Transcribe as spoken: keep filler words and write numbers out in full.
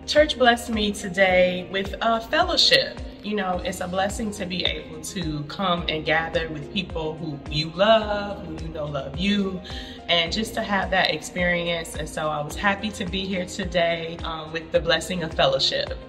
Church blessed me today with a fellowship. You know, it's a blessing to be able to come and gather with people who you love, who you know love you, and just to have that experience. And so I was happy to be here today um, with the blessing of fellowship.